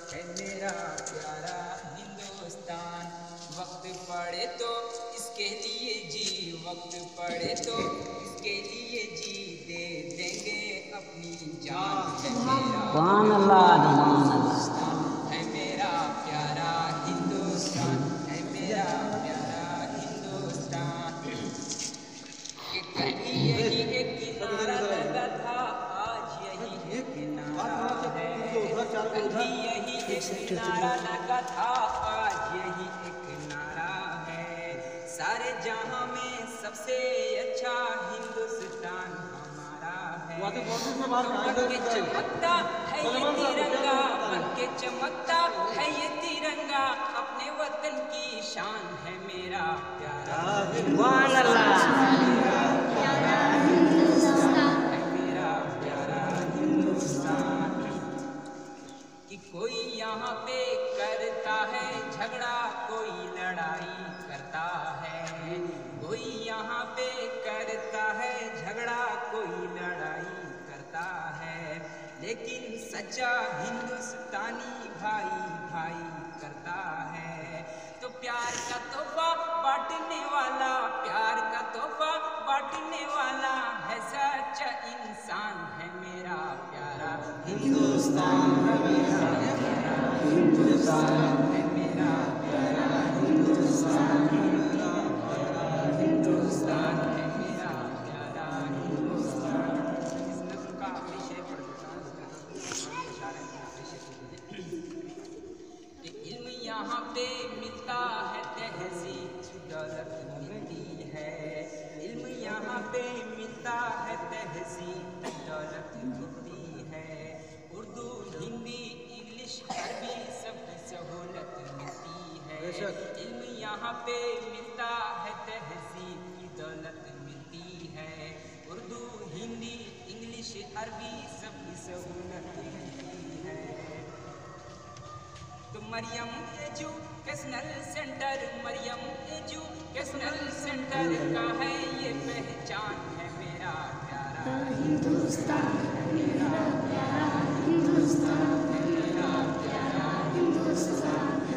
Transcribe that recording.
है मेरा प्यारा हिंदुस्तान। वक्त पड़े तो इसके लिए जी, वक्त पड़े तो इसके लिए जी दे देंगे अपनी जान। है मेरा हिंदुस्तान, है मेरा प्यारा हिंदुस्तान, है मेरा प्यारा हिंदुस्तान। कि कहीं यही एक नारा लगा था, आज यही एक नारा है। कहीं यही एक नारा लगा था, आज यही एक नारा है। सारे जहां में सबसे अच्छा हिंदुस्तान हमारा है। बन के चमकता है ये तिरंगा, बन के चमकता है ये तिरंगा, अपने वतन की शान है मेरा प्यारा कि कोई यहाँ पे करता है झगड़ा, कोई लड़ाई करता है। कोई यहाँ पे करता है झगड़ा, कोई लड़ाई करता है। लेकिन सच्चा हिंदुस्तानी भाई भाई करता है। तो प्यार का तोहफा बांटने वाला, प्यार का तोहफा बांटने वाला है सच्चा इंसान, है मेरा प्यारा हिंदुस्तान। है मेरा प्यारा हिंदुस्तान, है मेरा प्यारा हिंदुस्तान, हिंदुस्तान है मेरा प्यारा हिंदुस्तान। इस नस्ल का विषय पढ़ देता कि इल्म यहाँ पे मिलता है, तहजीब दौलत मिलती है। इल्म यहाँ पे मिलता है, तहजीब दौलत मिलती है। उर्दू हिंदी इंग्लिश अरबी सबकी सहूलत मिलती है। इल्म यहाँ पे मिलता है, तहजीब की दौलत मिलती है। उर्दू हिंदी इंग्लिश अरबी सबकी सहूलत मिलती है। तो Mariam educational centre, Mariam educational centre का है ये पहचान, है मेरा प्यारा हिंदुस्तान, है मेरा प्यारा हिंदुस्तान, है मेरा प्यारा हिंदुस्तान।